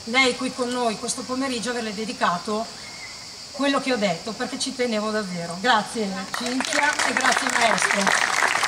lei qui con noi questo pomeriggio averle dedicato quello che ho detto, perché ci tenevo davvero. Grazie Cinzia e grazie maestro.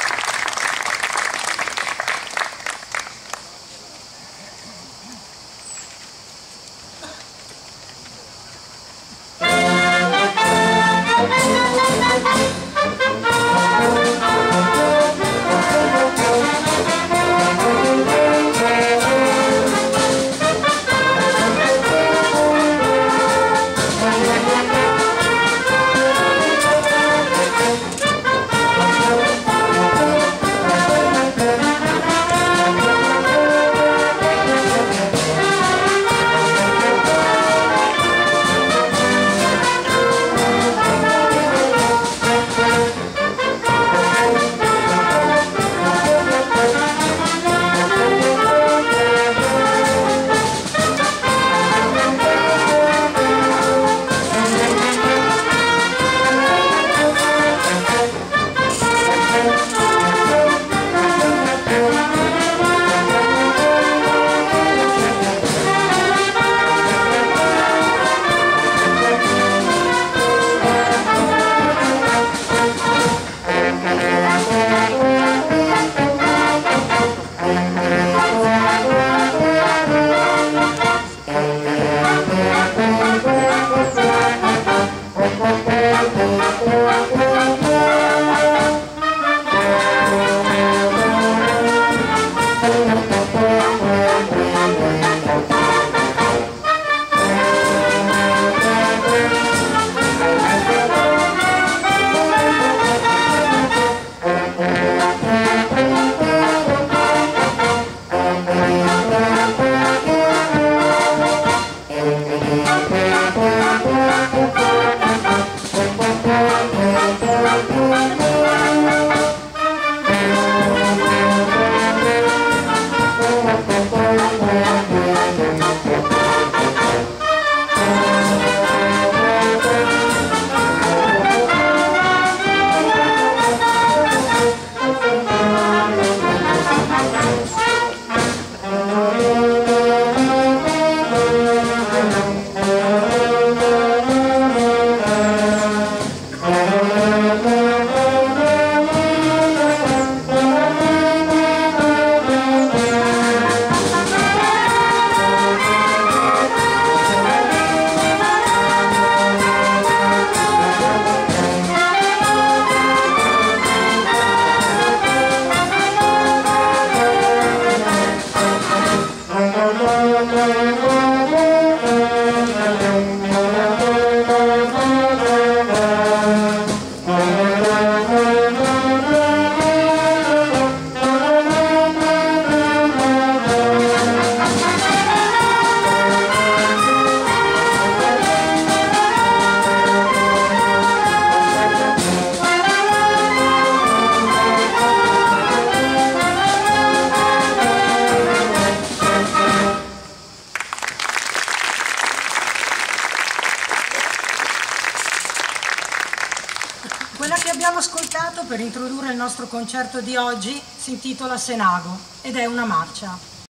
Quella che abbiamo ascoltato per introdurre il nostro concerto di oggi si intitola Senago ed è una marcia.